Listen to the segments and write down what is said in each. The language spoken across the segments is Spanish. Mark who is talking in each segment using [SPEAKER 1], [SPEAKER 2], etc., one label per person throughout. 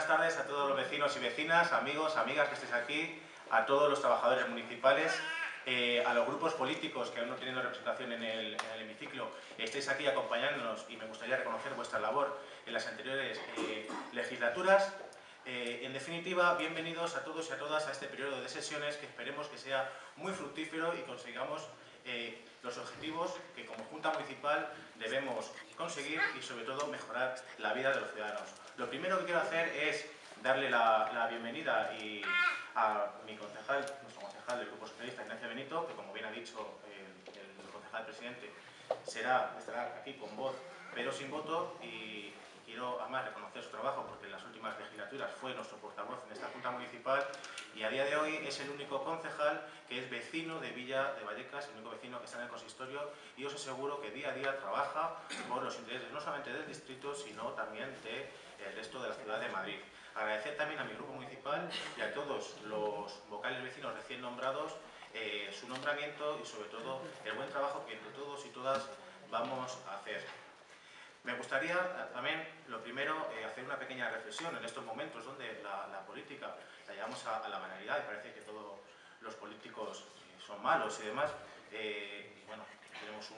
[SPEAKER 1] tardes a todos los vecinos y vecinas, amigos, amigas que estéis aquí, a todos los trabajadores municipales, a los grupos políticos que aún no teniendo representación en el hemiciclo, estéis aquí acompañándonos y me gustaría reconocer vuestra labor en las anteriores legislaturas. En definitiva, bienvenidos a todos y a todas a este periodo de sesiones que esperemos que sea muy fructífero y consigamos los objetivos que como Junta Municipal debemos conseguir y sobre todo mejorar la vida de los ciudadanos. Lo primero que quiero hacer es darle la bienvenida a mi concejal, nuestro concejal del Grupo Socialista, Ignacio Benito, que como bien ha dicho el concejal presidente, estará aquí con voz pero sin voto, y quiero además reconocer su trabajo porque en las últimas legislaturas fue nuestro portavoz en esta Junta Municipal y a día de hoy es el único concejal que es vecino de Villa de Vallecas, el único vecino que está en el consistorio, y os aseguro que día a día trabaja por los intereses no solamente del distrito sino también del resto de la ciudad de Madrid. Agradecer también a mi grupo municipal y a todos los vocales vecinos recién nombrados su nombramiento y sobre todo el buen trabajo que entre todos y todas vamos a hacer. Me gustaría también, lo primero, hacer una pequeña reflexión en estos momentos donde la política la llevamos a la banalidad y parece que todos los políticos son malos y demás. Y bueno, tenemos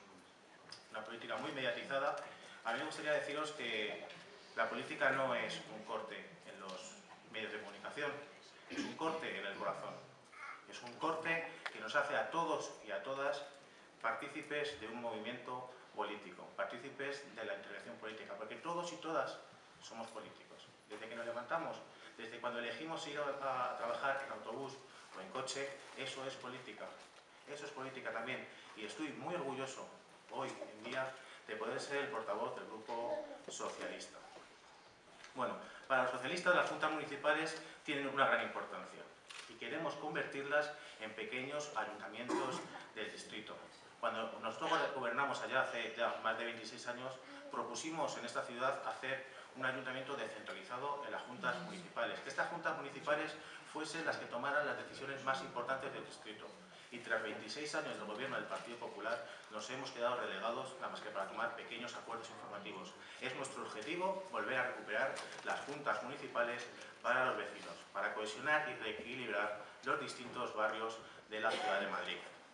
[SPEAKER 1] una política muy mediatizada. A mí me gustaría deciros que la política no es un corte en los medios de comunicación, es un corte en el corazón. Es un corte que nos hace a todos y a todas partícipes de un movimiento político, partícipes de la intervención política, porque todos y todas somos políticos. Desde que nos levantamos, desde cuando elegimos ir a trabajar en autobús o en coche, eso es política. Eso es política también. Y estoy muy orgulloso hoy en día de poder ser el portavoz del Grupo Socialista. Bueno, para los socialistas las juntas municipales tienen una gran importancia y queremos convertirlas en pequeños ayuntamientos del distrito. Cuando nosotros gobernamos allá hace ya más de 26 años, propusimos en esta ciudad hacer un ayuntamiento descentralizado en las juntas municipales. Que estas juntas municipales fuesen las que tomaran las decisiones más importantes del distrito. Y tras 26 años del gobierno del Partido Popular nos hemos quedado relegados nada más que para tomar pequeños acuerdos informativos. Es nuestro objetivo volver a recuperar las juntas municipales para los vecinos, para cohesionar y reequilibrar los distintos barrios de la ciudad de Madrid.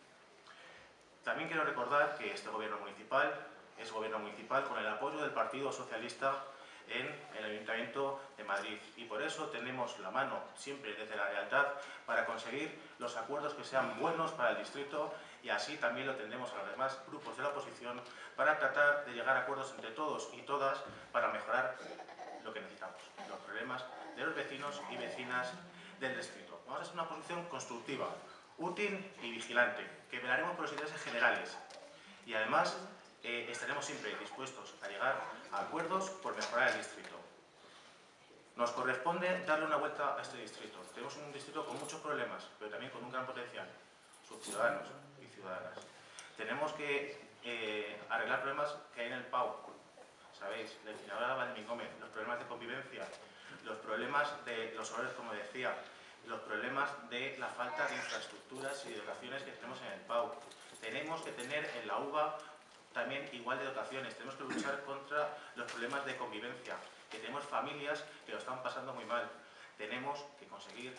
[SPEAKER 1] También quiero recordar que este gobierno municipal es gobierno municipal con el apoyo del Partido Socialista en el Ayuntamiento de Madrid y por eso tenemos la mano siempre desde la lealtad para conseguir los acuerdos que sean buenos para el distrito y así también lo tendremos a los demás grupos de la oposición para tratar de llegar a acuerdos entre todos y todas para mejorar lo que necesitamos, los problemas de los vecinos y vecinas del distrito. Vamos a hacer una oposición constructiva, útil y vigilante, que velaremos por los intereses generales y además estaremos siempre dispuestos a llegar a acuerdos por mejorar el distrito. Nos corresponde darle una vuelta a este distrito. Tenemos un distrito con muchos problemas, pero también con un gran potencial, sus ciudadanos y ciudadanas. Tenemos que arreglar problemas que hay en el PAU. Sabéis, la legisladora Valdemín Gómez, los problemas de convivencia, los problemas de los horarios, como decía, los problemas de la falta de infraestructuras y de dotaciones que tenemos en el PAU. Tenemos que tener en la UVA también igual de dotaciones. Tenemos que luchar contra los problemas de convivencia, que tenemos familias que lo están pasando muy mal. Tenemos que conseguir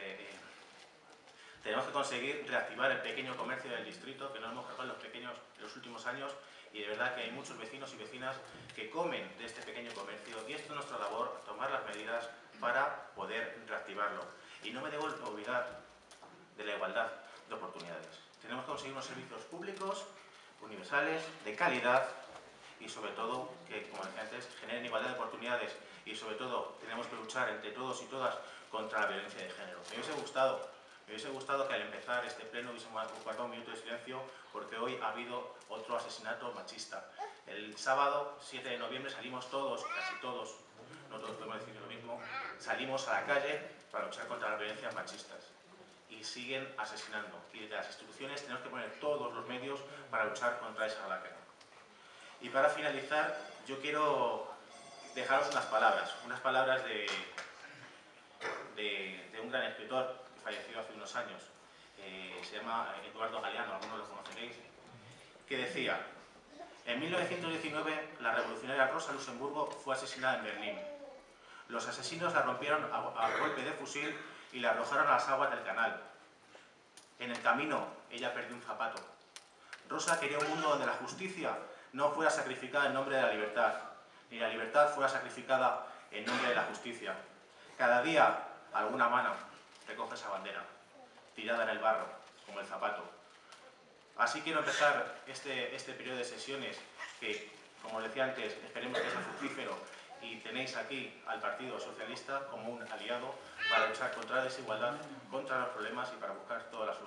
[SPEAKER 1] reactivar el pequeño comercio del distrito, que no hemos cargado en los últimos años, y de verdad que hay muchos vecinos y vecinas que comen de este pequeño comercio, y esto es nuestra labor, tomar las medidas para poder reactivarlo. Y no me debo olvidar de la igualdad de oportunidades. Tenemos que conseguir unos servicios públicos, universales, de calidad y sobre todo que, como decía antes, generen igualdad de oportunidades y sobre todo tenemos que luchar entre todos y todas contra la violencia de género. Me hubiese gustado que al empezar este pleno hubiésemos guardado un minuto de silencio porque hoy ha habido otro asesinato machista. El sábado 7 de noviembre salimos todos, casi todos, no todos podemos decir lo mismo, salimos a la calle para luchar contra las violencias machistas. Y siguen asesinando. Y desde las instituciones tenemos que poner todos los medios para luchar contra esa lacra. Y para finalizar, yo quiero dejaros unas palabras de un gran escritor que falleció hace unos años, se llama Eduardo Galeano, algunos lo conoceréis, que decía: en 1919 la revolucionaria Rosa Luxemburgo fue asesinada en Berlín. Los asesinos la rompieron a golpe de fusil y la arrojaron a las aguas del canal. En el camino, ella perdió un zapato. Rosa quería un mundo donde la justicia no fuera sacrificada en nombre de la libertad, ni la libertad fuera sacrificada en nombre de la justicia. Cada día, alguna mano recoge esa bandera, tirada en el barro, como el zapato. Así quiero empezar este periodo de sesiones que, como decía antes, esperemos que sea fructífero, y tenéis aquí al Partido Socialista como un aliado para luchar contra la desigualdad, contra los problemas y para buscar todas las soluciones.